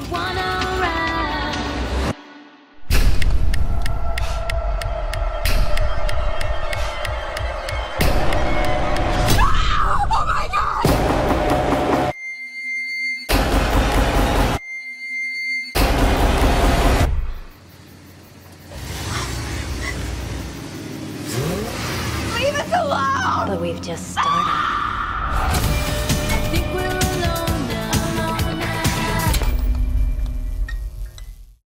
wanna run. Oh my God! Leave us alone! But we've just started.